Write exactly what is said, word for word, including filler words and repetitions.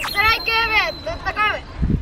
ストライクウェブドットコム